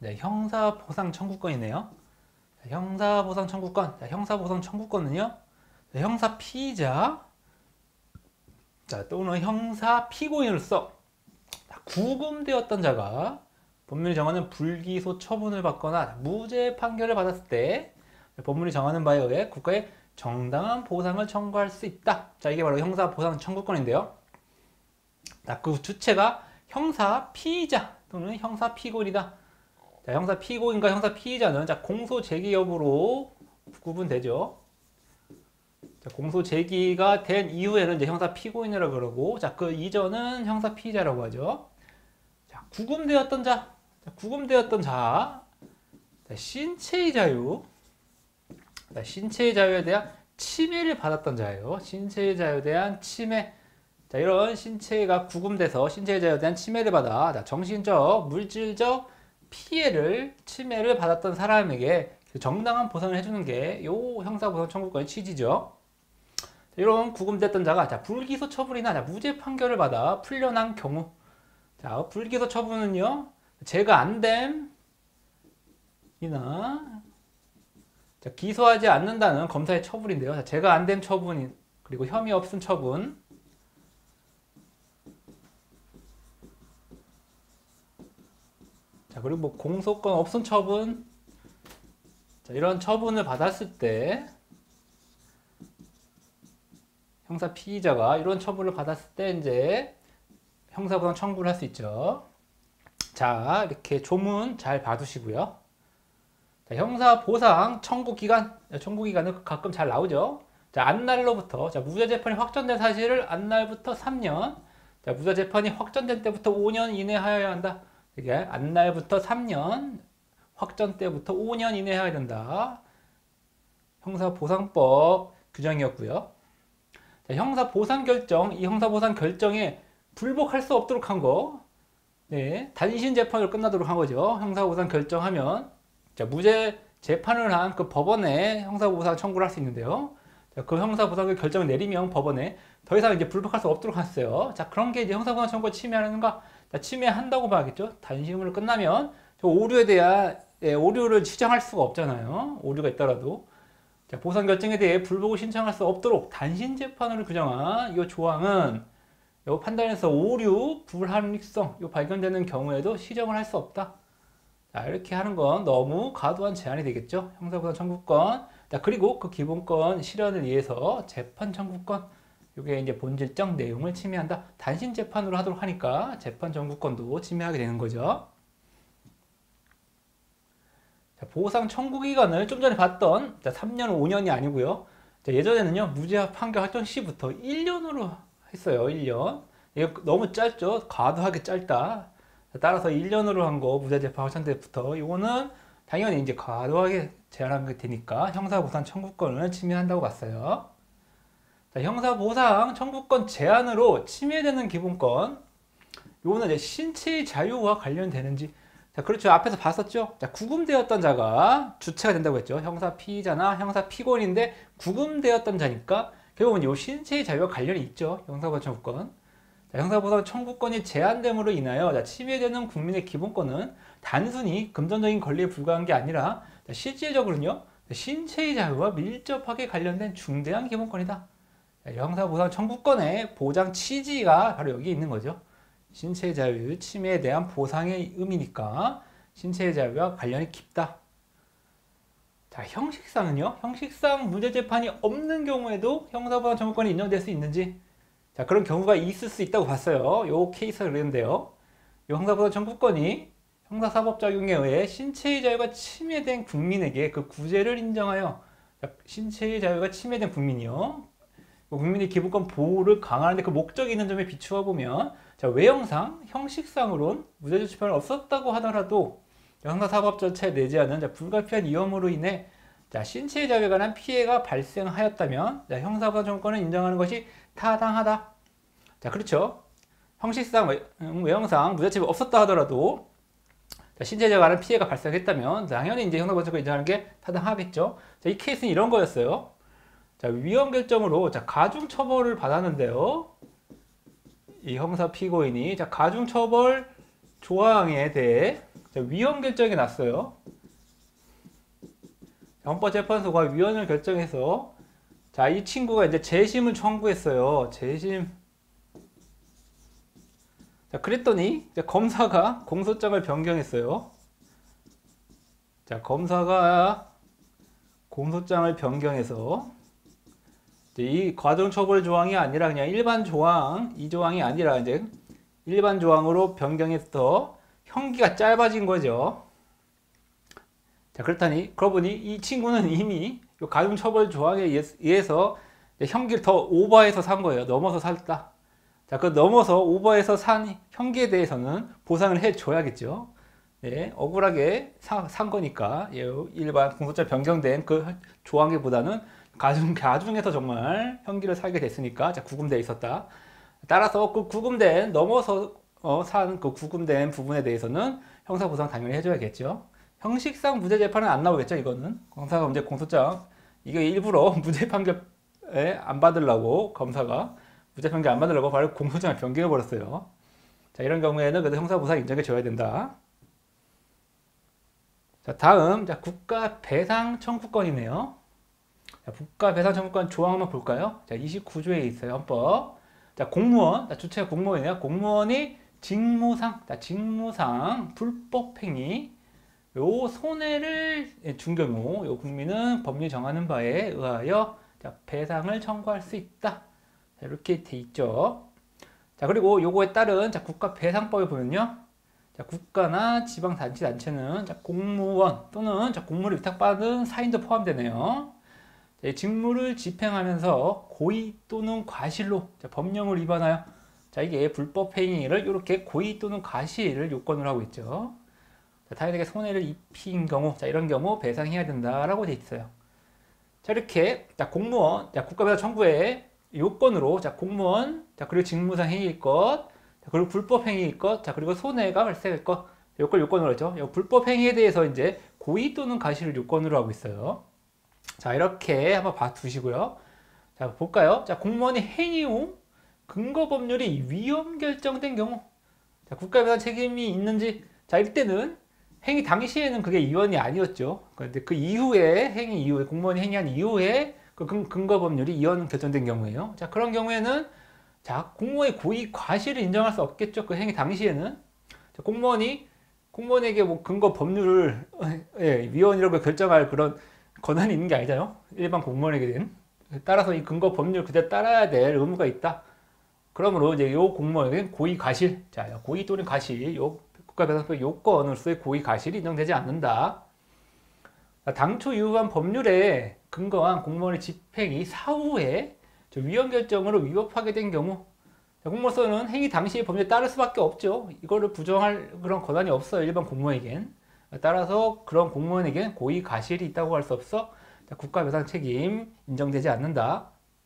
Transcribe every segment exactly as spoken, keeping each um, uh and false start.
네, 형사보상 청구권이네요. 자, 형사보상 청구권. 자, 형사보상 청구권은요. 자, 형사 피의자 자, 또는 형사 피고인으로서 구금되었던 자가 법률이 정하는 불기소 처분을 받거나 무죄 판결을 받았을 때 법률이 정하는 바에 의해 국가에 정당한 보상을 청구할 수 있다. 자, 이게 바로 형사보상 청구권인데요. 자, 그 주체가 형사 피의자 또는 형사 피고인이다. 자, 형사 피고인과 형사 피의자는 자, 공소 제기 여부로 구분되죠. 자, 공소 제기가 된 이후에는 이제 형사 피고인이라고 그러고, 자, 그 이전은 형사 피의자라고 하죠. 자, 구금되었던 자, 자 구금되었던 자, 자, 신체의 자유, 자, 신체의 자유에 대한 침해를 받았던 자예요. 신체의 자유에 대한 침해. 자, 이런 신체가 구금돼서 신체의 자유에 대한 침해를 받아 자, 정신적, 물질적 피해를, 침해를 받았던 사람에게 정당한 보상을 해주는 게 요 형사보상 청구권의 취지죠. 자, 이런 구금됐던 자가 자, 불기소 처분이나 자, 무죄 판결을 받아 풀려난 경우, 자, 불기소 처분은요, 죄가 안 됨이나 자, 기소하지 않는다는 검사의 처분인데요. 자, 죄가 안 됨 처분, 그리고 혐의 없음 처분. 자, 그리고 뭐 공소권 없음 처분. 자, 이런 처분을 받았을 때 형사 피의자가 이런 처분을 받았을 때 이제 형사보상 청구를 할 수 있죠. 자, 이렇게 조문 잘 봐두시고요. 자, 형사보상 청구기간, 청구기간은 가끔 잘 나오죠. 자, 안날로부터, 자, 무죄재판이 확정된 사실을 안날부터 삼 년, 자, 무죄재판이 확정된 때부터 오 년 이내에 하여야 한다. 이게 안날부터 삼 년, 확정 때부터 오 년 이내에 해야 된다. 형사보상법 규정이었고요. 자, 형사보상 결정, 이 형사보상 결정에 불복할 수 없도록 한 거, 네, 단신 재판으로 끝나도록 한 거죠. 형사보상 결정하면 자, 무죄 재판을 한 그 법원에 형사보상 청구를 할 수 있는데요. 자, 그 형사보상 결정을 내리면 법원에 더 이상 이제 불복할 수 없도록 했어요. 자, 그런 게 이제 형사보상 청구를 침해하는가? 자, 침해한다고 봐야겠죠. 단심으로 끝나면 저 오류에 대한 예, 오류를 시정할 수가 없잖아요. 오류가 있더라도. 자, 보상 결정에 대해 불복을 신청할 수 없도록 단신 재판으로 규정한 이 조항은 이 판단에서 오류, 불합리성 이 발견되는 경우에도 시정을 할 수 없다. 자, 이렇게 하는 건 너무 과도한 제한이 되겠죠. 형사보상 청구권. 자, 그리고 그 기본권 실현을 위해서 재판 청구권. 이게 이제 본질적 내용을 침해한다. 단신 재판으로 하도록 하니까 재판 청구권도 침해하게 되는 거죠. 자, 보상 청구 기간을 좀 전에 봤던 자, 삼 년, 오 년이 아니고요. 자, 예전에는요, 무죄 판결 확정 시부터 일 년으로 했어요. 일 년. 이거 너무 짧죠? 과도하게 짧다. 자, 따라서 일 년으로 한 거 무죄 재판 확정 때부터 이거는 당연히 이제 과도하게 제한한 게 되니까 형사보상 청구권을 침해한다고 봤어요. 자, 형사보상 청구권 제한으로 침해되는 기본권, 요거는 이제 신체의 자유와 관련되는지. 자, 그렇죠. 앞에서 봤었죠. 자, 구금되었던 자가 주체가 된다고 했죠. 형사 피의자나 형사 피고인인데 구금되었던 자니까 결국은 요 신체의 자유와 관련이 있죠. 형사보상 청구권. 자, 형사보상 청구권이 제한됨으로 인하여 자, 침해되는 국민의 기본권은 단순히 금전적인 권리에 불과한 게 아니라 자, 실질적으로는요, 신체의 자유와 밀접하게 관련된 중대한 기본권이다. 자, 형사보상 청구권의 보장 취지가 바로 여기 있는 거죠. 신체의 자유, 침해에 대한 보상의 의미니까 신체의 자유와 관련이 깊다. 자, 형식상은요, 형식상 무죄재판이 없는 경우에도 형사보상 청구권이 인정될 수 있는지. 자, 그런 경우가 있을 수 있다고 봤어요. 요 케이스가 그랬는데요. 요 형사보상 청구권이 형사사법작용에 의해 신체의 자유가 침해된 국민에게 그 구제를 인정하여, 자, 신체의 자유가 침해된 국민이요, 국민의 기본권 보호를 강화하는데 그 목적이 있는 점에 비추어 보면, 자, 외형상, 형식상으론 무죄재판이 없었다고 하더라도 형사사법 절차에 내재하는 자, 불가피한 위험으로 인해 자, 신체의 자유에 관한 피해가 발생하였다면 자, 형사보상 청구권을 인정하는 것이 타당하다. 자, 그렇죠. 형식상, 외, 외형상 무죄재판이 없었다 하더라도 자, 신체에 관한 피해가 발생했다면 당연히 이제 형사보상 청구권을 인정하는 게 타당하겠죠. 자, 이 케이스는 이런 거였어요. 자, 위헌 결정으로 자, 가중 처벌을 받았는데요. 이 형사 피고인이 자, 가중 처벌 조항에 대해 자, 위헌 결정이 났어요. 헌법재판소가 위헌을 결정해서 자, 이 친구가 이제 재심을 청구했어요. 재심. 자, 그랬더니 이제 검사가 공소장을 변경했어요. 자, 검사가 공소장을 변경해서 이제 이 가중처벌 조항이 아니라 그냥 일반 조항, 이 조항이 아니라 이제 일반 조항으로 변경해서 형기가 짧아진 거죠. 자, 그렇다니, 그러고 보니 이 친구는 이미 이 가중처벌 조항에 의해서 형기를 더 오버해서 산 거예요. 넘어서 샀다. 자, 그 넘어서 오버해서 산 형기에 대해서는 보상을 해줘야겠죠. 네, 억울하게 사, 산 거니까 일반 공소장 변경된 그 조항에보다는 가중, 가중해서 정말 형기를 살게 됐으니까 자, 구금돼 있었다. 따라서 그 구금된 넘어서 어, 산 그 구금된 부분에 대해서는 형사보상 당연히 해줘야겠죠. 형식상 무죄 재판은 안 나오겠죠. 이거는 검사가 이제 공소장 이게 일부러 무죄 판결에 안 받으려고 검사가 무죄 판결 안 받으려고 바로 공소장을 변경해 버렸어요. 자, 이런 경우에는 그래도 형사보상 인정해 줘야 된다. 자, 다음 자, 국가 배상 청구권이네요. 자, 국가 배상 청구권 조항 한번 볼까요? 자, 이십구 조에 있어요. 헌법. 자, 공무원, 자, 주체가 공무원이네요. 공무원이 직무상, 자, 직무상 불법행위, 요 손해를 준 경우, 요 국민은 법률이 정하는 바에 의하여 자, 배상을 청구할 수 있다. 자, 이렇게 돼 있죠. 자, 그리고 요거에 따른 자, 국가배상법에 보면요. 자, 국가나 지방자치단체는 자, 공무원 또는 자, 공무를 위탁받은 사인도 포함되네요. 자, 직무를 집행하면서 고의 또는 과실로 자, 법령을 위반하여 자, 이게 불법 행위를 이렇게 고의 또는 과실을 요건으로 하고 있죠. 자, 타인에게 손해를 입힌 경우, 자, 이런 경우 배상해야 된다라고 돼 있어요. 자, 이렇게 자, 공무원, 자, 국가배상 청구의 요건으로 자, 공무원, 자, 그리고 직무상 행위일 것, 자, 그리고 불법 행위일 것, 자, 그리고 손해가 발생할 것, 요건 요건으로 하죠. 요 불법 행위에 대해서 이제 고의 또는 과실을 요건으로 하고 있어요. 자, 이렇게 한번 봐두시고요. 자, 볼까요? 자, 공무원이 행위 후 근거 법률이 위헌 결정된 경우, 자, 국가배상 책임이 있는지, 자, 이때는 행위 당시에는 그게 위헌이 아니었죠. 그런데 그 이후에 행위 이후에 공무원이 행위한 이후에 그 근거 법률이 위헌 결정된 경우에요. 자, 그런 경우에는 자, 공무원의 고의 과실을 인정할 수 없겠죠. 그 행위 당시에는. 자, 공무원이 공무원에게 뭐 근거 법률을 예, 위헌이라고 결정할 그런 권한이 있는 게 아니잖아요. 일반 공무원에게는. 따라서 이 근거 법률 그대로 따라야 될 의무가 있다. 그러므로 이제 요 공무원에게는 고의 과실, 자, 고의 또는 과실, 요 국가배상법 요건으로서의 고의 과실이 인정되지 않는다. 당초 유효한 법률에 근거한 공무원의 집행이 사후에 위헌 결정으로 위법하게 된 경우, 공무원으로서는 행위 당시의 법률에 따를 수밖에 없죠. 이거를 부정할 그런 권한이 없어요. 일반 공무원에겐. 따라서 그런 공무원에겐 고의 과실이 있다고 할 수 없어 국가배상 책임 인정되지 않는다.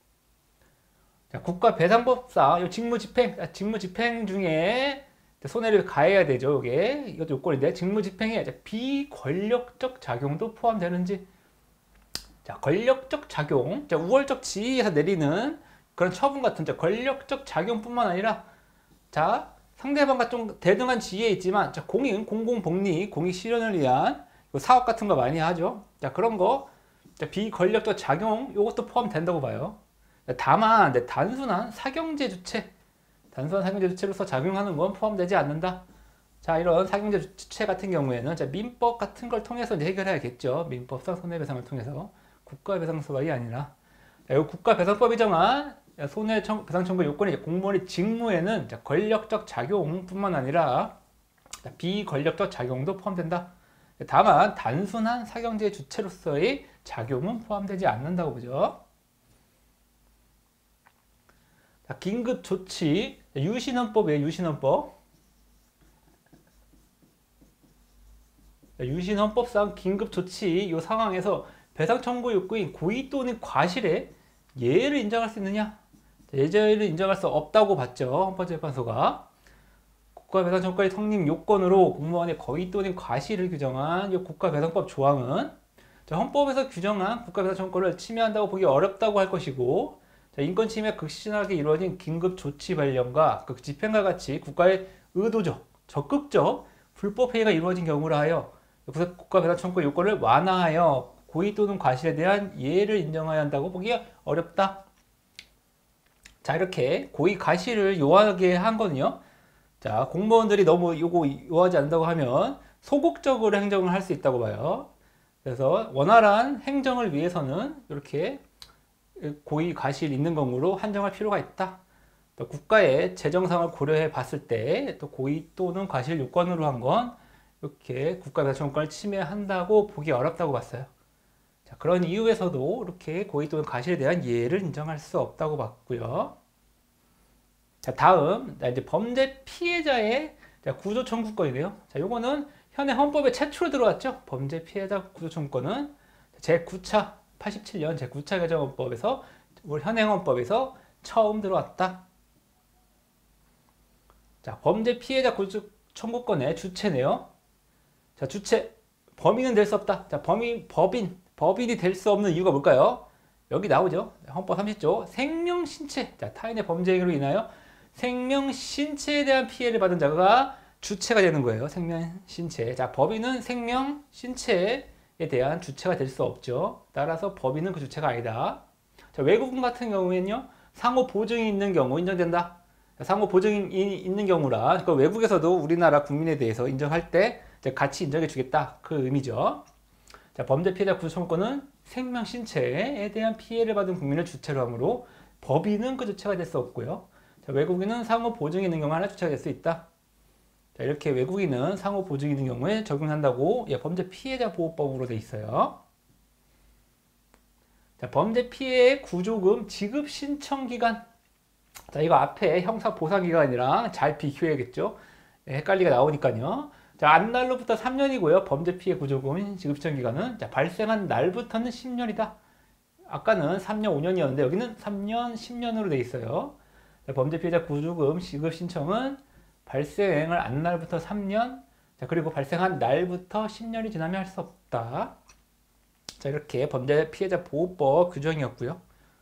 자, 국가배상법상 요 직무집행, 직무집행 중에 손해를 가해야 되죠. 이게 이것도 요건인데 직무집행에 비권력적 작용도 포함되는지. 자, 권력적 작용, 자, 우월적 지위에서 내리는 그런 처분 같은 자, 권력적 작용뿐만 아니라 자, 상대방과 좀 대등한 지위에 있지만 자, 공익, 공공복리, 공익 실현을 위한 사업 같은 거 많이 하죠. 자, 그런 거 자, 비권력적 작용 이것도 포함된다고 봐요. 다만 네, 단순한 사경제 주체, 단순한 사경제 주체로서 작용하는 건 포함되지 않는다. 자, 이런 사경제 주체 같은 경우에는 자, 민법 같은 걸 통해서 이제 해결해야겠죠. 민법상 손해배상을 통해서 국가배상법이 아니라 자, 이 국가배상법이 정한 손해배상 청구 요건이 공무원의 직무에는 자, 권력적 작용뿐만 아니라 자, 비권력적 작용도 포함된다. 다만 단순한 사경제 주체로서의 작용은 포함되지 않는다고 보죠. 자, 긴급조치, 유신헌법이에요. 유신헌법. 유신헌법상 긴급조치 이 상황에서 배상 청구 요건인 고의 또는 과실에 예외를 인정할 수 있느냐? 예외를 인정할 수 없다고 봤죠. 헌법재판소가. 국가배상 청구의 성립 요건으로 공무원의 고의 또는 과실을 규정한 이 국가배상법 조항은 자, 헌법에서 규정한 국가배상 청구를 침해한다고 보기 어렵다고 할 것이고, 자, 인권 침해가 극심하게 이루어진 긴급 조치 발령과 그 집행과 같이 국가의 의도적, 적극적 불법 회의가 이루어진 경우라 하여 국가배당 청구 요건을 완화하여 고의 또는 과실에 대한 예를 인정해야 한다고 보기가 어렵다. 자, 이렇게 고의 과실을 요하게 한 거는요. 자, 공무원들이 너무 요거 요하지 않는다고 하면 소극적으로 행정을 할 수 있다고 봐요. 그래서 원활한 행정을 위해서는 이렇게 고의 과실 있는 경우로 한정할 필요가 있다. 또 국가의 재정상을 고려해 봤을 때 또 고의 또는 과실 요건으로 한 건 이렇게 국가배당청구권을 침해한다고 보기 어렵다고 봤어요. 자, 그런 이유에서도 이렇게 고의 또는 과실에 대한 예를 인정할 수 없다고 봤고요. 자, 다음 이제 범죄 피해자의 구조 청구권이네요. 자, 요거는 현행 헌법에 최초로 들어왔죠. 범죄 피해자 구조 청구권은 제구 차 팔십칠 년 제구 차 개정헌법에서 우리 현행 헌법에서 처음 들어왔다. 자, 범죄 피해자 구조 청구권의 주체네요. 자, 주체 범인은 될 수 없다. 자, 범인 법인 법인이 될 수 없는 이유가 뭘까요? 여기 나오죠. 헌법 삼십 조 생명 신체. 자, 타인의 범죄 행위로 인하여 생명 신체에 대한 피해를 받은 자가 주체가 되는 거예요. 생명 신체. 자, 법인은 생명 신체에 대한 주체가 될 수 없죠. 따라서 법인은 그 주체가 아니다. 자, 외국인 같은 경우에는요, 상호 보증이 있는 경우 인정된다. 자, 상호 보증이 있는 경우라, 그러니까 외국에서도 우리나라 국민에 대해서 인정할 때 이제 같이 인정해 주겠다. 그 의미죠. 자, 범죄 피해자 구조 청구권은 생명 신체에 대한 피해를 받은 국민을 주체로 하므로 법인은 그 주체가 될 수 없고요. 자, 외국인은 상호 보증이 있는 경우 하나 주체가 될 수 있다. 자, 이렇게 외국인은 상호 보증이 있는 경우에 적용한다고 예, 범죄 피해자 보호법으로 되어 있어요. 자, 범죄 피해 구조금 지급 신청 기간. 자, 이거 앞에 형사 보상 기간이랑 잘 비교해야겠죠. 예, 헷갈리가 나오니까요. 자, 안날로부터 삼 년이고요. 범죄 피해 구조금 지급 신청 기간은 자, 발생한 날부터는 십 년이다. 아까는 삼 년, 오 년이었는데 여기는 삼 년, 십 년으로 되어 있어요. 자, 범죄 피해자 구조금 지급 신청은 발생을 한 날부터 삼 년, 자, 그리고 발생한 날부터 십 년이 지나면 할 수 없다. 자, 이렇게 범죄 피해자 보호법 규정이었고요.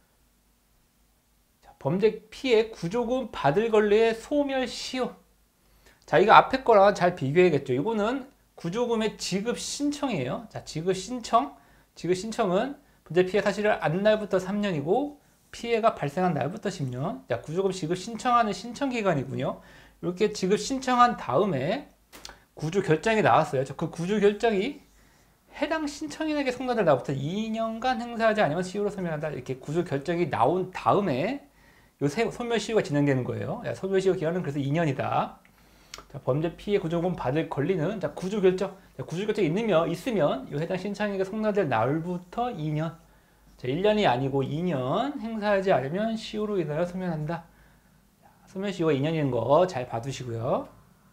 자, 범죄 피해 구조금 받을 권리의 소멸 시효. 자, 이거 앞에 거랑 잘 비교해야겠죠. 이거는 구조금의 지급 신청이에요. 자, 지급 신청. 지급 신청은 범죄 피해 사실을 한 날부터 삼 년이고 피해가 발생한 날부터 십 년. 자, 구조금 지급 신청하는 신청 기간이군요. 이렇게 지급 신청한 다음에 구조 결정이 나왔어요. 그 구조 결정이 해당 신청인에게 송달될 날부터 이 년간 행사하지 않으면 시효로 소멸한다. 이렇게 구조 결정이 나온 다음에 요 소멸 시효가 진행되는 거예요. 야, 소멸 시효 기간은 그래서 이 년이다. 자, 범죄 피해 구조금 받을 권리는 자, 구조 결정. 자, 구조 결정이 있으면 있으면 요 해당 신청인에게 송달될 날부터 이 년. 자, 일 년이 아니고 이 년 행사하지 않으면 시효로 인하여 소멸한다. 소멸시효가 이 년인 거 잘 봐두시고요.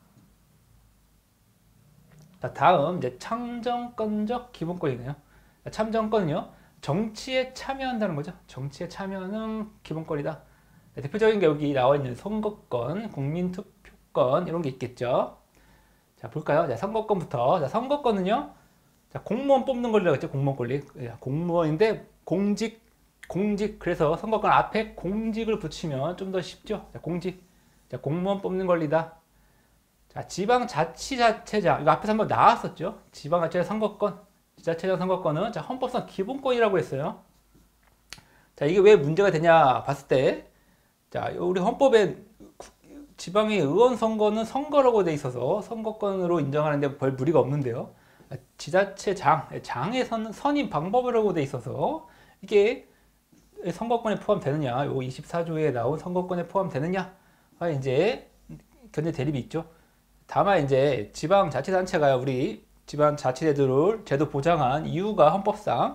자, 다음 이제 참정권적 기본권이네요. 자, 참정권은요, 정치에 참여한다는 거죠. 정치에 참여는 기본권이다. 자, 대표적인 게 여기 나와 있는 선거권, 국민투표권 이런 게 있겠죠. 자, 볼까요? 자, 선거권부터. 자, 선거권은요, 자, 공무원 뽑는 권리라고 했죠. 공무원 권리. 공무원인데 공직 공직. 그래서 선거권 앞에 공직을 붙이면 좀 더 쉽죠. 자, 공직. 자, 공무원 뽑는 권리다. 자, 지방자치자체장. 이거 앞에서 한번 나왔었죠. 지방자치장 선거권. 지자체장 선거권은 자, 헌법상 기본권이라고 했어요. 자, 이게 왜 문제가 되냐 봤을 때, 자, 우리 헌법에 지방의 의원 선거는 선거라고 돼 있어서 선거권으로 인정하는데 별 무리가 없는데요. 지자체장, 장의 선, 선임 방법이라고 돼 있어서 이게 선거권에 포함되느냐, 요 이십사 조에 나온 선거권에 포함되느냐, 아, 이제 견제 대립이 있죠. 다만 이제 지방자치단체가 우리 지방자치제도를 제도 보장한 이유가 헌법상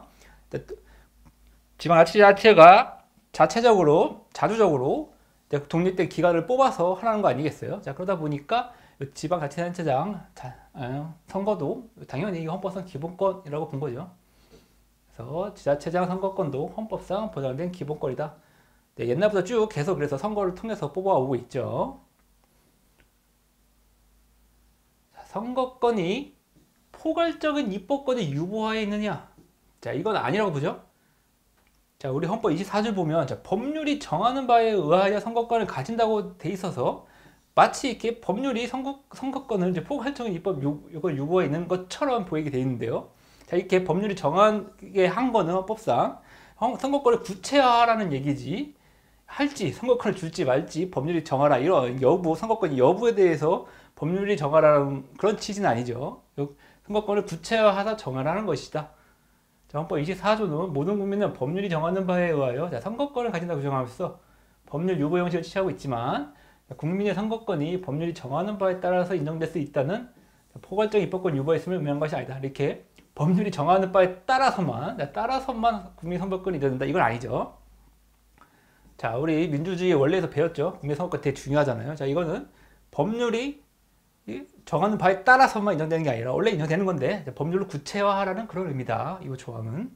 지방자치단체가 자체적으로 자주적으로 독립된 기관을 뽑아서 하라는 거 아니겠어요? 자, 그러다 보니까 지방자치단체장 선거도 당연히 헌법상 기본권이라고 본 거죠. 그래서 지자체장 선거권도 헌법상 보장된 기본권이다. 네, 옛날부터 쭉 계속 그래서 선거를 통해서 뽑아오고 있죠. 자, 선거권이 포괄적인 입법권의 유보하에 있느냐? 자, 이건 아니라고 보죠. 자, 우리 헌법 이십사 조 보면 자, 법률이 정하는 바에 의하여 선거권을 가진다고 돼 있어서 마치 이렇게 법률이 선거, 선거권을 이제 포괄적인 입법 요, 이걸 요구해 있는 것처럼 보이게 돼 있는데요. 자, 이렇게 법률이 정하게 한 거는 헌법상 선거권을 구체화하라는 얘기지, 할지, 선거권을 줄지 말지 법률이 정하라, 이런 여부, 선거권 여부에 대해서 법률이 정하라는 그런 취지는 아니죠. 선거권을 구체화하다 정하라는 것이다. 자, 헌법 이십사 조는 모든 국민은 법률이 정하는 바에 의하여 자, 선거권을 가진다고 규정하면서 법률 요구 형식을 취하고 있지만, 국민의 선거권이 법률이 정하는 바에 따라서 인정될 수 있다는 포괄적 입법권 유보에 있음을 의미하는 것이 아니다. 이렇게 법률이 정하는 바에 따라서만, 따라서만 국민 선거권이 인정된다, 이건 아니죠. 자, 우리 민주주의 원래에서 배웠죠. 국민 선거권 되게 중요하잖아요. 자, 이거는 법률이 정하는 바에 따라서만 인정되는 게 아니라 원래 인정되는 건데 법률로 구체화하라는 그런 의미다. 이 조항은.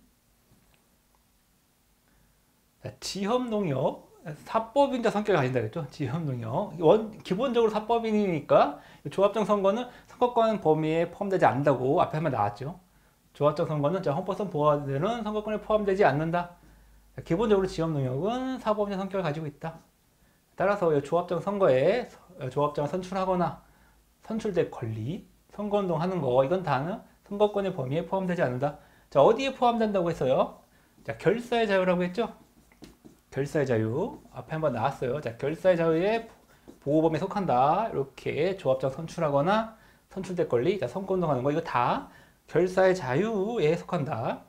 자, 지협농협 사법인자 성격을 가진다 그랬죠. 지협농협 원 기본적으로 사법인이니까 조합적 선거는 선거권 범위에 포함되지 않는다고 앞에 한번 나왔죠. 조합적 선거는 헌법상 보호되는 선거권에 포함되지 않는다. 자, 기본적으로 지협농협은 사법인자 성격을 가지고 있다. 따라서 조합적 선거에 조합장을 선출하거나 선출될 권리, 선거운동 하는 거, 이건 다는 선거권의 범위에 포함되지 않는다. 자, 어디에 포함된다고 했어요? 자, 결사의 자유라고 했죠? 결사의 자유. 앞에 한번 나왔어요. 자, 결사의 자유의 보호범위에 속한다. 이렇게 조합장 선출하거나 선출될 권리, 자, 선거운동 하는 거, 이거 다 결사의 자유에 속한다.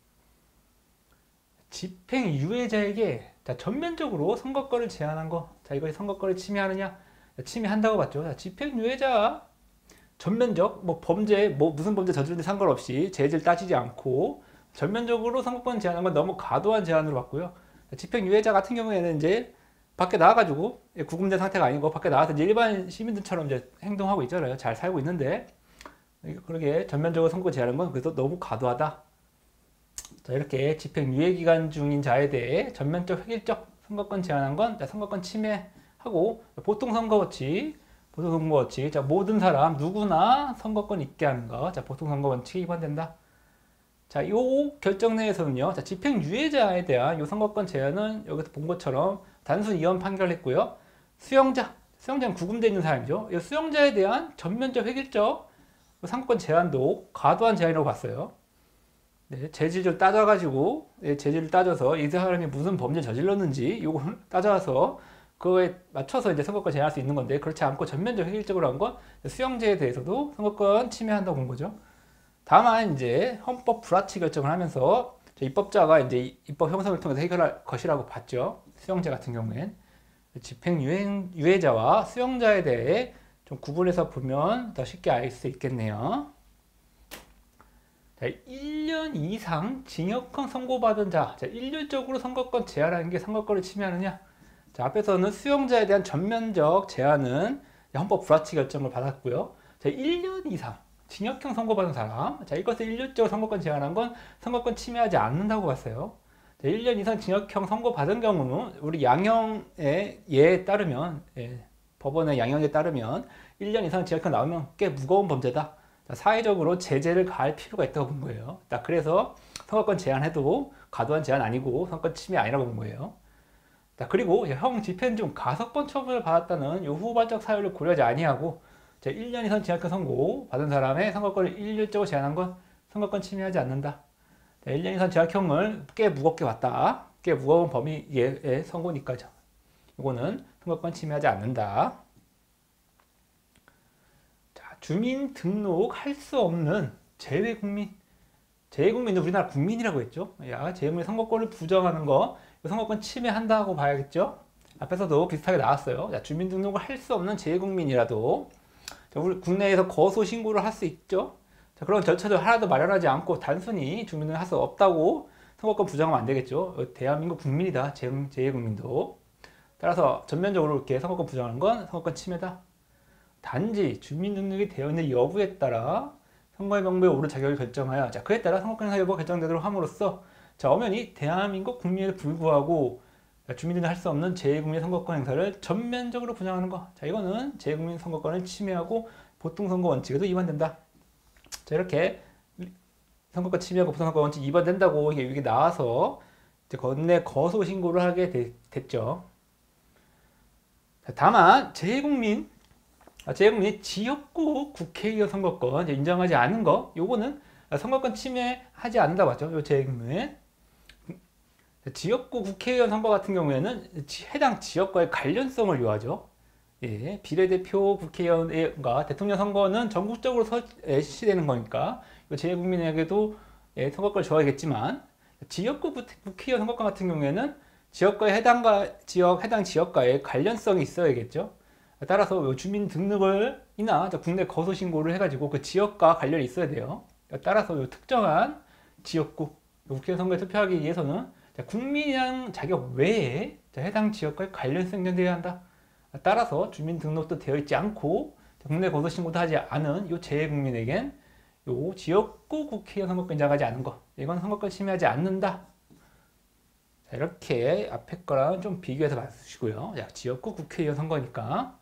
집행유예자에게 자, 전면적으로 선거권을 제한한 거. 자, 이것이 선거권을 침해하느냐? 침해한다고 봤죠. 자, 집행유예자 전면적 뭐 범죄 뭐 무슨 범죄 저지른지 상관없이 죄질 따지지 않고 전면적으로 선거권 제한한 건 너무 과도한 제한으로 봤고요. 집행유예자 같은 경우에는 이제 밖에 나와가지고 구금된 상태가 아니고 밖에 나와서 이제 일반 시민들처럼 이제 행동하고 있잖아요. 잘 살고 있는데 그러게 전면적으로 선거권 제한한 건 그래도 너무 과도하다. 자, 이렇게 집행유예 기간 중인 자에 대해 전면적 획일적 선거권 제한한 건 선거권 침해하고 보통선거원칙, 보통선거원칙, 자, 모든 사람 누구나 선거권 있게 하는 거, 자, 보통선거원칙에 위반된다. 자, 요 결정 내에서는요, 자, 집행유예자에 대한 요 선거권 제한은 여기서 본 것처럼 단순 이혼 판결했고요. 수용자, 수용자는 구금되어 있는 사람이죠. 이 수용자에 대한 전면적 획일적 선거권 제한도 과도한 제한이라고 봤어요. 네, 재질을 따져가지고, 네, 재질을 따져서 이 사람이 무슨 범죄를 저질렀는지 요걸 따져서 그거에 맞춰서 이제 선거권 제한할 수 있는 건데, 그렇지 않고 전면적 획일적으로 한 건 수용자에 대해서도 선거권 침해한다고 본 거죠. 다만 이제 헌법 불합치 결정을 하면서 입법자가 이제 입법 형성을 통해서 해결할 것이라고 봤죠. 수용자 같은 경우엔 집행유예자와 수용자에 대해 좀 구분해서 보면 더 쉽게 알 수 있겠네요. 자, 일 년 이상 징역형 선고받은 자, 자, 일률적으로 선거권 제한하는 게 선거권을 침해하느냐? 자, 앞에서는 수용자에 대한 전면적 제한은 헌법 불합치 결정을 받았고요. 자, 일 년 이상 징역형 선고받은 사람, 자, 이것을 일률적으로 선거권 제한한 건 선거권 침해하지 않는다고 봤어요. 자, 일 년 이상 징역형 선고받은 경우는 우리 양형의 예에 따르면, 예, 법원의 양형에 따르면 일 년 이상 징역형 나오면 꽤 무거운 범죄다. 자, 사회적으로 제재를 가할 필요가 있다고 본 거예요. 자, 그래서 선거권 제한해도 과도한 제한 아니고 선거권 침해 아니라고 본 거예요. 자, 그리고 형 집행 중 가석방 처분을 받았다는 요 후발적 사유를 고려하지 아니하고 자, 일 년 이상 징역형 선고 받은 사람의 선거권을 일률적으로 제한한 건 선거권 침해하지 않는다. 자, 일 년 이상 징역형을 꽤 무겁게 봤다. 꽤 무거운 범위의 선고니까죠. 이거는 선거권 침해하지 않는다. 자, 주민 등록할 수 없는 재외국민. 재외국민은 우리나라 국민이라고 했죠. 야, 재외국민 선거권을 부정하는 거, 선거권 침해한다고 봐야겠죠. 앞에서도 비슷하게 나왔어요. 자, 주민 등록을 할 수 없는 재외국민이라도 자, 우리 국내에서 거소 신고를 할 수 있죠. 자, 그런 절차도 하나도 마련하지 않고 단순히 주민등록을 할 수 없다고 선거권 부정하면 안 되겠죠. 대한민국 국민이다. 재외국민도. 따라서 전면적으로 이렇게 선거권 부정하는 건 선거권 침해다. 단지 주민등록이 되어 있는 여부에 따라 선거의 명부에 오른 자격을 결정하여 자, 그에 따라 선거권 행사 여부가 결정되도록 함으로써 자, 엄연히 대한민국 국민에도 불구하고 주민들이 할 수 없는 재외국민 선거권 행사를 전면적으로 부정하는 거. 자, 이거는 재외국민 선거권을 침해하고 보통선거 원칙에도 위반된다. 자, 이렇게 선거권 침해하고 보통선거 원칙 위반된다고 이게, 이게 나와서 이제 건네 거소 신고를 하게 되, 됐죠. 자, 다만 재외국민 아, 제국민 지역구 국회의원 선거권 이제 인정하지 않은 거, 요거는 선거권 침해하지 않는다 맞죠? 요 제국민 지역구 국회의원 선거 같은 경우에는 지- 해당 지역과의 관련성을 요하죠. 예, 비례대표 국회의원과 대통령 선거는 전국적으로 서, 예, 실시되는 거니까 이 재국민에게도 예, 선거권을 줘야겠지만 지역구 국- 국회의원 선거권 같은 경우에는 지역과의 해당과 지역 해당 지역과의 관련성이 있어야겠죠. 따라서 요 주민등록을 이나 저 국내 거소 신고를 해가지고 그 지역과 관련이 있어야 돼요. 따라서 요 특정한 지역구 국회의원 선거에 투표하기 위해서는 자, 국민이란 자격 외에 자, 해당 지역과의 관련성이 인정되어야 한다. 따라서 주민등록도 되어 있지 않고 국내 거소신고도 하지 않은 이 재외국민에겐 요 지역구 국회의원 선거권 인정하지 않은 거, 이건 선거권 침해하지 않는다. 자, 이렇게 앞에 거랑 좀 비교해서 봐주시고요. 자, 지역구 국회의원 선거니까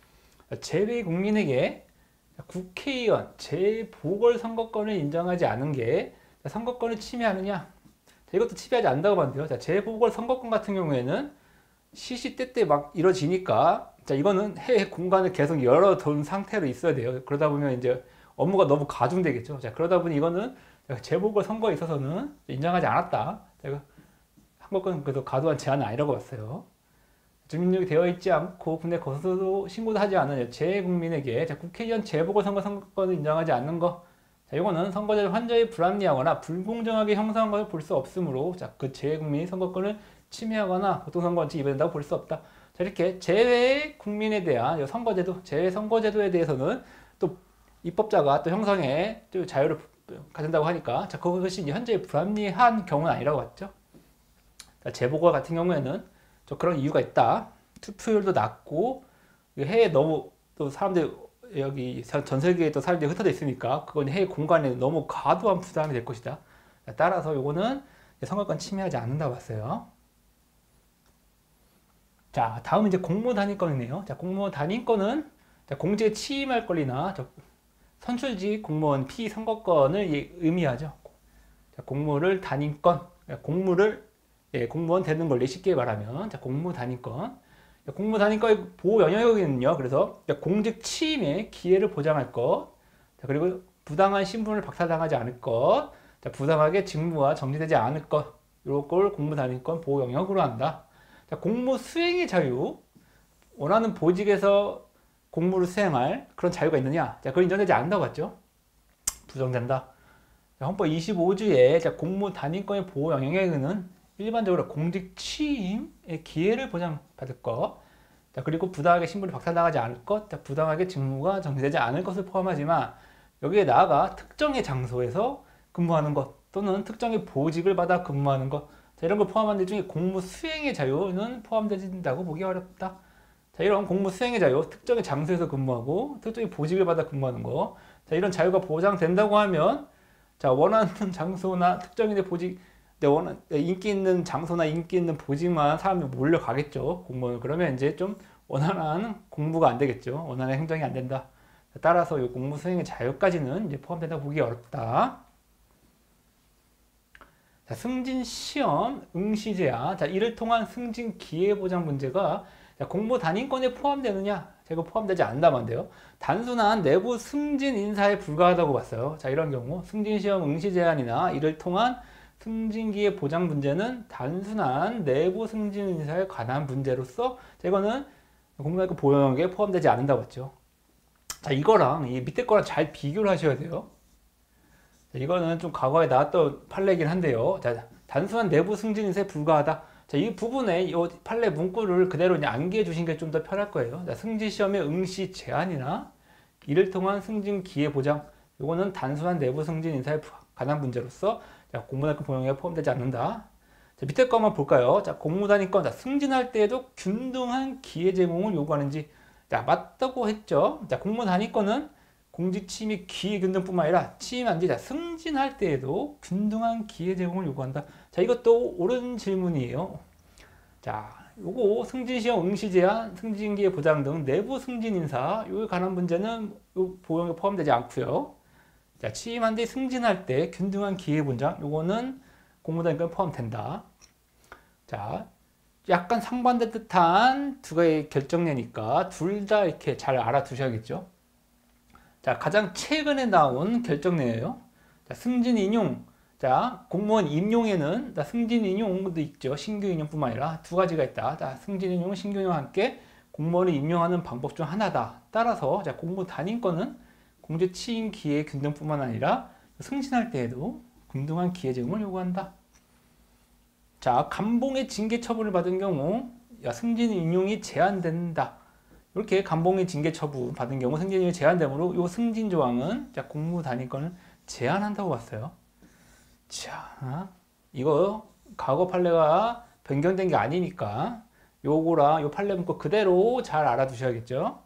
재외국민에게 국회의원 재보궐선거권을 인정하지 않은 게 선거권을 침해하느냐? 자, 이것도 침해하지 않는다고 봤는데요. 자, 재보궐선거권 같은 경우에는 시시때때 막 이루어지니까 자, 이거는 해외 공간을 계속 열어둔 상태로 있어야 돼요. 그러다 보면 이제 업무가 너무 가중되겠죠. 자, 그러다 보니 이거는 재보궐선거에 있어서는 인정하지 않았다. 제가 한국은 그래도 과도한 제한은 아니라고 봤어요. 주민등록이 되어 있지 않고 국내 거소도 신고도 하지 않은 재국민에게 자, 국회의원 재보궐선거 선거권을 인정하지 않는 거. 자, 이거는 선거제도 환자에 불합리하거나 불공정하게 형성한 것을 볼 수 없으므로 자, 그 재국민이 선거권을 침해하거나 보통선거원칙 위반된다고 볼 수 없다. 자, 이렇게 제외 국민에 대한 선거제도, 제외 선거제도에 대해서는 또 입법자가 또 형성에 또 자유를 가진다고 하니까 자, 그것이 현재 불합리한 경우는 아니라고 봤죠. 자, 재보궐 같은 경우에는 좀 그런 이유가 있다. 투표율도 낮고 해외 너무 또 사람들 여기 전 세계에 또 사람들이 흩어져 있으니까 그건 해외 공간에 너무 과도한 부담이 될 것이다. 자, 따라서 요거는 선거권 침해하지 않는다고 봤어요. 자, 다음 이제 공모 단위권이네요. 자, 공모 단위권은 자, 공직에 취임할 권리나 저, 선출직 공무원 피선거권을 의미하죠. 자, 공모를 단위권, 공무를 예, 공무원 되는 권리 쉽게 말하면 자, 공모 단위권. 자, 공모 단위권의 보호 영역은요. 그래서 자, 공직 취임의 기회를 보장할 것, 자, 그리고 부당한 신분을 박탈당하지 않을 것, 자, 부당하게 직무가 정지되지 않을 것, 이걸 공모 단위권 보호 영역으로 한다. 자, 공무 수행의 자유, 원하는 보직에서 공무를 수행할 그런 자유가 있느냐? 자, 그건 인정되지 않는다고 봤죠? 부정된다. 자, 헌법 이십오 주에 자, 공무 단위권의 보호 영역에는 일반적으로 공직 취임의 기회를 보장받을 것, 자, 그리고 부당하게 신분을 박탈당하지 않을 것, 자, 부당하게 직무가 정지되지 않을 것을 포함하지만 여기에 나아가 특정의 장소에서 근무하는 것 또는 특정의 보직을 받아 근무하는 것, 자, 이런 걸 포함한 데 중에 공무 수행의 자유는 포함된다고 보기 어렵다. 자, 이런 공무 수행의 자유, 특정의 장소에서 근무하고 특정의 보직을 받아 근무하는 거, 자, 이런 자유가 보장된다고 하면 자, 원하는 장소나 특정인의 보직, 내 원한 인기 있는 장소나 인기 있는 보직만 사람들이 몰려가겠죠. 공무원. 그러면 이제 좀 원활한 공부가 안 되겠죠. 원활한 행정이 안 된다. 따라서 이 공무 수행의 자유까지는 이제 포함된다고 보기 어렵다. 자, 승진 시험 응시 제한. 자, 이를 통한 승진 기회 보장 문제가 자, 공모 단위권에 포함되느냐? 제가 포함되지 않는다면 돼요. 단순한 내부 승진 인사에 불과하다고 봤어요. 자, 이런 경우 승진 시험 응시 제한이나 이를 통한 승진 기회 보장 문제는 단순한 내부 승진 인사에 관한 문제로서 이거는 공무원급 보형에 포함되지 않는다고 했죠. 자, 이거랑 이 밑에 거랑 잘 비교를 하셔야 돼요. 자, 이거는 좀 과거에 나왔던 판례이긴 한데요. 자, 단순한 내부 승진 인사에 불과하다. 자, 이 부분에 이 판례 문구를 그대로 그냥 암기해 주신 게 좀 더 편할 거예요. 자, 승진 시험의 응시 제한이나 이를 통한 승진 기회 보장, 이거는 단순한 내부 승진 인사에 관한 문제로서 공무단위권 보형에 포함되지 않는다. 자, 밑에 거만 볼까요? 자, 공무단위권, 자, 승진할 때에도 균등한 기회 제공을 요구하는지, 자, 맞다고 했죠. 자, 공무단위권은 공직 취임이 기회 균등뿐만 아니라 취임한 뒤 자, 승진할 때에도 균등한 기회 제공을 요구한다. 자, 이것도 옳은 질문이에요. 자, 요거 승진 시험 응시 제한, 승진 기회 보장 등 내부 승진 인사, 요에 관한 문제는 요 보형에 포함되지 않고요. 자, 취임한 뒤 승진할 때 균등한 기회 보장, 요거는 공무단위권 포함된다. 자, 약간 상반된 듯한 두 가지 결정례니까 둘 다 이렇게 잘 알아두셔야겠죠. 자, 가장 최근에 나온 결정례예요. 자, 승진 인용. 자, 공무원 임용에는 자, 승진 인용도 있죠. 신규 인용뿐만 아니라 두 가지가 있다. 자, 승진 인용은 신규 인용과 함께 공무원을 임용하는 방법 중 하나다. 따라서 자, 공무 단임권은 공직 취임 기회 균등뿐만 아니라 승진할 때에도 균등한 기회 제공을 요구한다. 자, 감봉의 징계 처분을 받은 경우 야, 승진 인용이 제한된다. 이렇게 감봉의 징계 처분 받은 경우 승진 인용이 제한되므로 이 승진 조항은 자, 공무 단임권을 제한한다고 봤어요. 자, 이거 과거 판례가 변경된 게 아니니까 요거랑 요 판례 문구 그대로 잘 알아두셔야겠죠.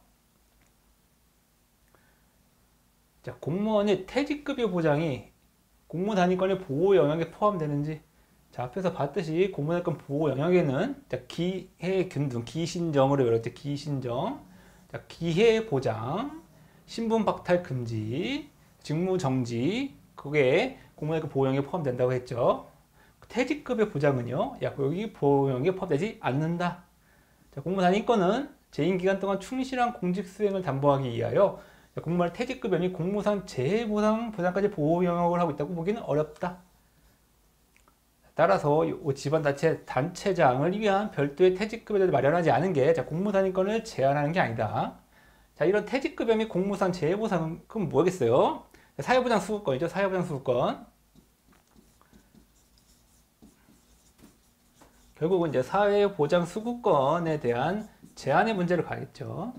자, 공무원의 퇴직급여 보장이 공무 단위권의 보호 영역에 포함되는지. 자, 앞에서 봤듯이 공무원권 보호 영역에는 자, 기해 균등, 기신정으로 외웠죠. 기신정. 자, 기해 보장, 신분 박탈 금지, 직무 정지, 그게 공무원권 보호 영역에 포함된다고 했죠. 퇴직급여 보장은요, 야, 여기 보호 영역에 포함되지 않는다. 자, 공무 단위권은 재임 기간 동안 충실한 공직 수행을 담보하기 위하여 공무원 퇴직급여 및 공무상 재해보상 보장까지 보호 영역을 하고 있다고 보기는 어렵다. 따라서 지방자치 단체장을 위한 별도의 퇴직급여를 마련하지 않은 게 자, 공무단위권을 제한하는 게 아니다. 자, 이런 퇴직급여 및 공무상 재해보상은 그럼 뭐겠어요? 사회보장 수급권이죠. 사회보장 수급권. 결국은 이제 사회보장 수급권에 대한 제한의 문제를 가겠죠.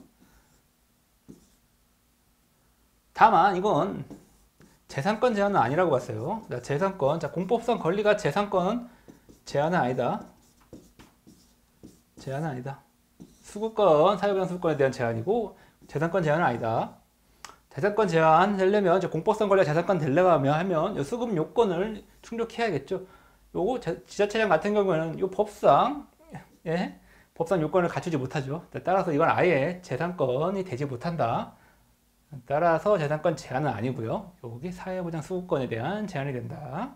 다만 이건 재산권 제한은 아니라고 봤어요. 자, 재산권, 자, 공법상 권리가 재산권 제한은 아니다. 제한은 아니다. 수급권, 사회보장 수급권에 대한 제한이고 재산권 제한은 아니다. 재산권 제한 되려면 이제 공법상 권리가 재산권 되려면 하면 수급 요건을 충족해야겠죠. 요거 지자체장 같은 경우에는 요 법상 예, 법상 요건을 갖추지 못하죠. 따라서 이건 아예 재산권이 되지 못한다. 따라서 재산권 제한은 아니고요. 여기 사회보장 수급권에 대한 제한이 된다.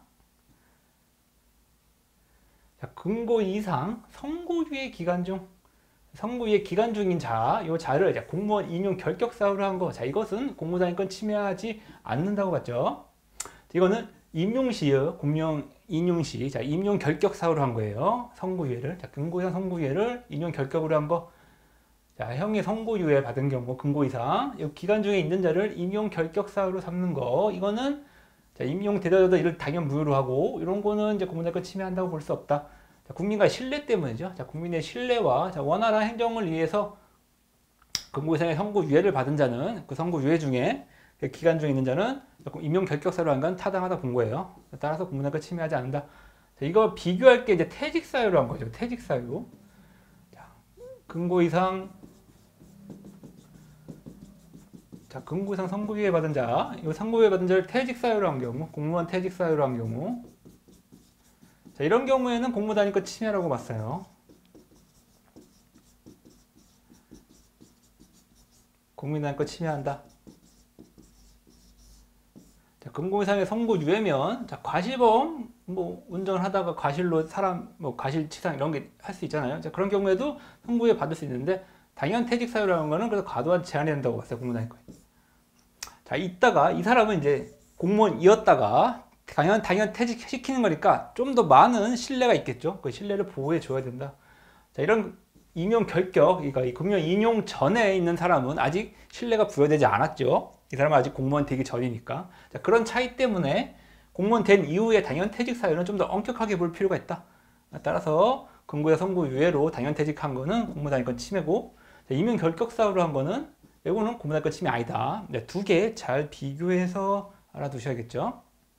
자, 금고 이상 선고유예 기간 중 선고유예 기간 중인 자, 이 자를 이제 공무원 임용 결격 사유로 한 거. 자, 이것은 공무단위권 침해하지 않는다고 봤죠. 이거는 임용시요, 공명 임용시. 자, 임용 결격 사유로 한 거예요. 선고유예를. 자, 금고 이상 선고유예를 임용 결격으로 한 거. 자, 형의 선고유예 받은 경우 금고 이상 이 기간 중에 있는 자를 임용 결격 사유로 삼는 거. 이거는 자, 임용 대다자도 이를 당연 무효로 하고 이런 거는 이제 공무단위권 침해한다고 볼 수 없다. 자, 국민과의 신뢰 때문이죠. 자, 국민의 신뢰와 자, 원활한 행정을 위해서 금고 이상의 선고유예를 받은 자는 그 선고유예 중에 그 기간 중에 있는 자는 임용 결격 사유로 한 건 타당하다 본 거예요. 따라서 공무단위권 침해하지 않는다. 자, 이거 비교할 게 이제 퇴직 사유로 한 거죠. 퇴직 사유. 자, 금고 이상 자, 금고 이상 선고유예 받은 자, 이 선고유예 받은 자를 퇴직 사유로 한 경우, 공무원 퇴직 사유로 한 경우, 자, 이런 경우에는 공무단위권 침해라고 봤어요. 공무단위권 침해한다. 자, 금고 이상의 선고유예면, 자, 과시범, 뭐 운전을 하다가 과실로 사람, 뭐 과실치상 이런 게 할 수 있잖아요. 자, 그런 경우에도 선고유예 받을 수 있는데 당연 퇴직 사유라는 거는 그래서 과도한 제한이 된다고 봤어요. 공무단위권. 자, 이따가 이 사람은 이제 공무원이었다가 당연, 당연 퇴직시키는 거니까 좀 더 많은 신뢰가 있겠죠. 그 신뢰를 보호해 줘야 된다. 자, 이런 임용 결격, 그러니까 이 공무원 임용 전에 있는 사람은 아직 신뢰가 부여되지 않았죠. 이 사람은 아직 공무원 되기 전이니까. 자, 그런 차이 때문에 공무원 된 이후에 당연 퇴직 사유는 좀 더 엄격하게 볼 필요가 있다. 따라서 금고의 선고유예로 당연 퇴직한 거는 공무단위권 침해고, 자, 임용 결격 사유로 한 거는 이거는 공무단위권 침해 아니다. 네, 두 개 잘 비교해서 알아두셔야겠죠.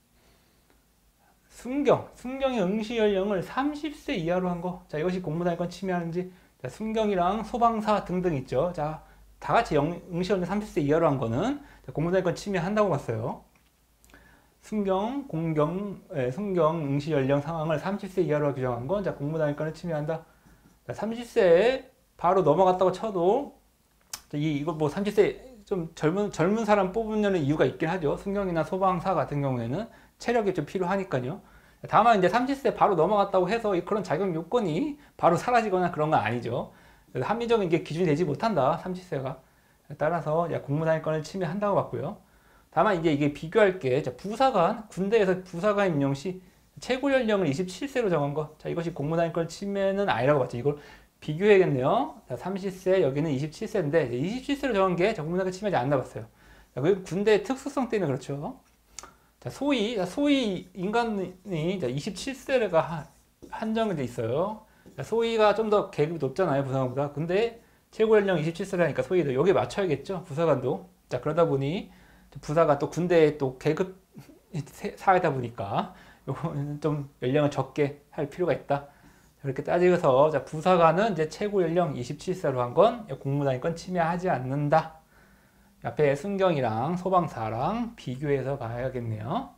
순경, 순경의 응시 연령을 삼십 세 이하로 한 거. 자, 이것이 공무단위권 침해하는지. 자, 순경이랑 소방사 등등 있죠. 자, 다 같이 영, 응시 연령 삼십 세 이하로 한 거는 공무단위권 침해한다고 봤어요. 순경, 공경, 예, 순경 응시 연령 상황을 삼십 세 이하로 규정한 건 자, 공무단위권을 침해한다. 자, 삼십 세에 바로 넘어갔다고 쳐도 이 이거 뭐 삼십 세 좀 젊은 젊은 사람 뽑으려는 이유가 있긴 하죠. 순경이나 소방사 같은 경우에는 체력이 좀 필요하니까요. 다만 이제 삼십 세 바로 넘어갔다고 해서 그런 자격 요건이 바로 사라지거나 그런 건 아니죠. 그래서 합리적인 게 기준이 되지 못한다, 삼십 세가. 따라서 국무단위권을 침해한다고 봤고요. 다만 이제 이게 비교할 게, 자, 부사관, 군대에서 부사관 임용 시 최고 연령을 이십칠 세로 정한 거. 자, 이것이 공무단위권 침해는 아니라고 봤죠. 이걸 비교해야겠네요. 자, 삼십 세, 여기는 이십칠 세인데, 이십칠 세로 정한 게 공무단위권 침해하지 않나 봤어요. 자, 그 군대의 특수성 때문에 그렇죠. 자, 소위, 소위 인간이 이십칠 세가 한정돼 있어요. 자, 소위가 좀 더 계급이 높잖아요, 부사관보다. 근데 최고 연령 이십칠 세라니까 소위도 여기에 맞춰야겠죠, 부사관도. 자, 그러다 보니 부사가 또 군대에 또 계급 사회다 보니까 요거는 좀 연령을 적게 할 필요가 있다. 그렇게 따지고서, 자, 부사관은 이제 최고 연령 이십칠 세로 한 건 공무단위권 침해하지 않는다. 앞에 순경이랑 소방사랑 비교해서 봐야겠네요.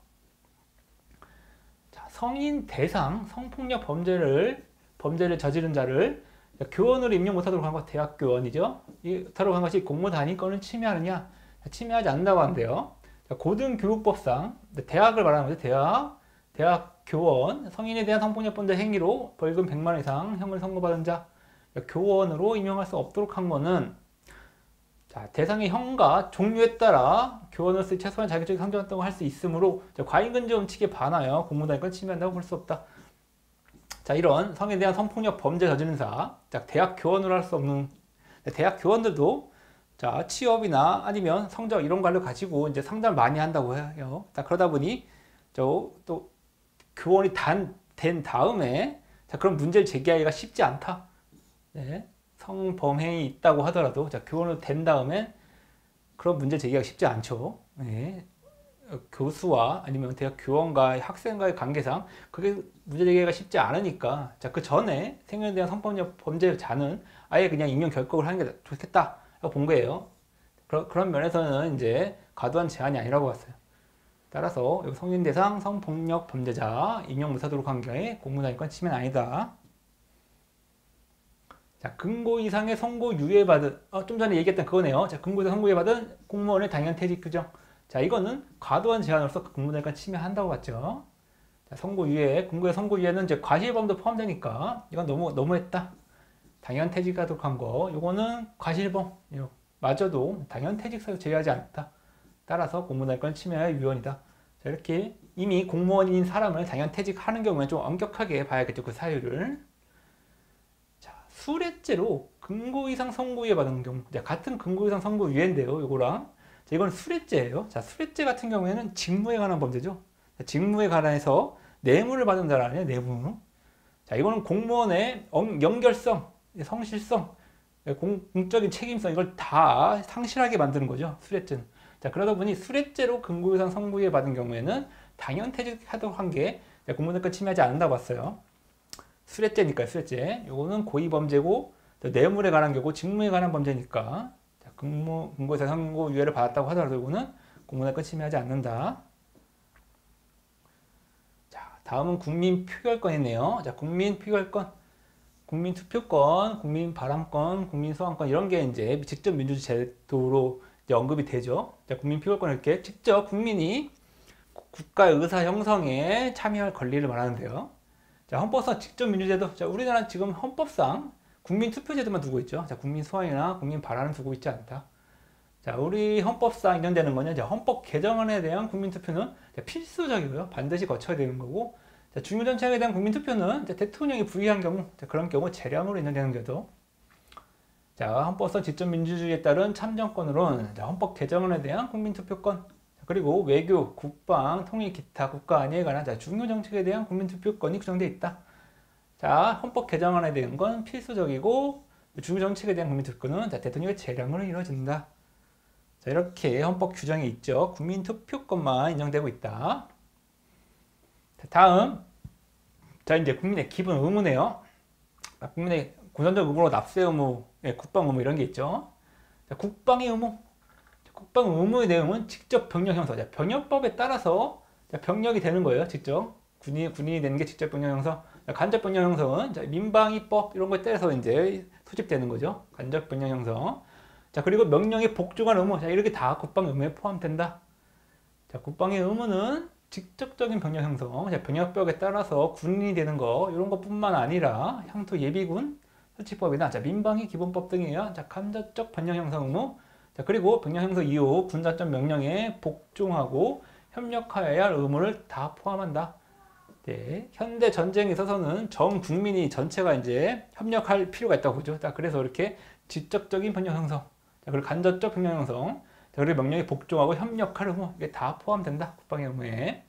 자, 성인 대상 성폭력 범죄를 범죄를 저지른 자를 교원으로 임용 못하도록 한 것, 대학 교원이죠. 이렇게 한 것이 공무단위권을 침해하느냐? 침해하지 않는다고 하는데요. 고등교육법상 대학을 말하는 거죠. 대학, 대학 교원, 성인에 대한 성폭력 범죄 행위로 벌금 백만 원 이상 형을 선고받은 자, 교원으로 임용할 수 없도록 한 거는, 자, 대상의 형과 종류에 따라 교원으로서의 최소한 자격적인 성장활동을 할 수 있으므로 과잉금지 원칙에 반하여 공무단위권 침해한다고 볼 수 없다. 자, 이런 성에 대한 성폭력 범죄 저지른 자, 자, 대학 교원으로 할 수 없는, 대학 교원들도 자, 취업이나 아니면 성적 이런 걸로 가지고 이제 상담을 많이 한다고 해요. 자, 그러다 보니 저 또 교원이 단, 된 다음에 자, 그런 문제를 제기하기가 쉽지 않다. 네. 성범행이 있다고 하더라도, 자, 교원으로 된 다음에 그런 문제 제기가 쉽지 않죠. 네. 교수와 아니면 대학 교원과 학생과의 관계상 그게 문제 제기가 쉽지 않으니까, 자, 그 전에 생명에 대한 성폭력 범죄자는 아예 그냥 임용 결격을 하는 게 좋겠다 본 거예요. 그러, 그런 면에서는 이제 과도한 제한이 아니라고 봤어요. 따라서 성인 대상 성폭력 범죄자 임용 못하도록 한 경우에 공무단위권 침해는 아니다. 자, 금고 이상의 선고 유예받은, 어, 좀 전에 얘기했던 그거네요. 자, 금고 이상 선고 유예받은 공무원의 당연 퇴직 규정. 자, 이거는 과도한 제한으로서 공무단위권 침해한다고 봤죠. 자, 선고 유예, 금고의 선고 유예는 이제 과실범도 포함되니까 이건 너무 너무했다. 당연 퇴직하도록 한 거, 요거는 과실범 마저도 당연 퇴직사유 제외하지 않다. 따라서 공무단위권 침해의 유언이다. 자, 이렇게 이미 공무원인 사람을 당연 퇴직하는 경우에 좀 엄격하게 봐야겠죠, 그 사유를. 자, 수뢰죄로 금고 이상 선고유예 받은 경우, 자, 같은 금고 이상 선고유예인데요, 요거랑. 자, 이건 수뢰죄예요. 자, 수뢰죄 같은 경우에는 직무에 관한 범죄죠. 자, 직무에 관해서 뇌물을 받은 자라네요, 뇌물. 자, 이거는 공무원의 연결성, 성실성, 공, 공적인 책임성, 이걸 다 상실하게 만드는 거죠, 수뢰죄는. 자, 그러다 보니 수뢰죄로 금고 이상 선고유예 받은 경우에는 당연 퇴직하도록 한 게 공무단위권 침해하지 않는다고 봤어요. 수뢰죄니까요, 수뢰죄. 요거는 고의범죄고, 뇌물에 관한 경우 직무에 관한 범죄니까, 자, 근무, 금고 이상 선고유예를 받았다고 하더라도 이거는 공무단위권 침해하지 않는다. 자, 다음은 국민 표결권이네요. 자, 국민 표결권, 국민 투표권, 국민 발언권, 국민 소환권, 이런 게 이제 직접 민주주의 제도로 이제 언급이 되죠. 자, 국민 표결권을 이렇게 직접 국민이 국가의 의사 형성에 참여할 권리를 말하는데요. 자, 헌법상 직접 민주제도. 자, 우리나라는 지금 헌법상 국민 투표제도만 두고 있죠. 자, 국민 소환이나 국민 발언은 두고 있지 않다. 자, 우리 헌법상 인정되는 거는, 자, 헌법 개정안에 대한 국민 투표는 필수적이고요. 반드시 거쳐야 되는 거고, 자, 중요정책에 대한 국민 투표는 대통령이 부의한 경우, 자, 그런 경우 재량으로 인정되는 거죠. 자, 헌법상 직접 민주주의에 따른 참정권으로는, 자, 헌법 개정안에 대한 국민 투표권, 그리고 외교, 국방, 통일, 기타 국가 안위에 관한, 자, 중요 정책에 대한 국민 투표권이 규정되어 있다. 자, 헌법 개정안에 대한 건 필수적이고, 중요 정책에 대한 국민 투표권은, 자, 대통령의 재량으로 이루어진다. 자, 이렇게 헌법 규정이 있죠. 국민 투표권만 인정되고 있다. 자, 다음, 자, 이제 국민의 기본 의무네요. 자, 국민의 고전적 의무로 납세 의무, 예, 국방 의무 이런 게 있죠. 자, 국방의 의무. 국방 의무의 내용은 직접 병력 형성. 자, 병력법에 따라서 자, 병력이 되는 거예요. 직접 군인 군인이 되는 게 직접 병력 형성. 자, 간접 병력 형성은 자, 민방위법 이런 거에 따라서 이제 소집되는 거죠. 간접 병력 형성. 자, 그리고 명령에 복종한 의무. 자, 이렇게 다 국방 의무에 포함된다. 자, 국방의 의무는 직접적인 병력 형성, 자, 병력벽에 따라서 군인이 되는 거 이런 것뿐만 아니라 향토 예비군 설치법이나 자, 민방위 기본법 등에 의한 자, 간접적 병력 형성 의무, 자, 그리고 병력 형성 이후 군사적 명령에 복종하고 협력하여야 할 의무를 다 포함한다. 네, 현대 전쟁에 있어서는 전 국민이 전체가 이제 협력할 필요가 있다고 보죠. 자, 그래서 이렇게 직접적인 병력 형성, 자, 그리고 간접적 병력 형성, 자, 그리고 명령에 복종하고 협력할 의무, 이게 다 포함된다. 국방의 의무에.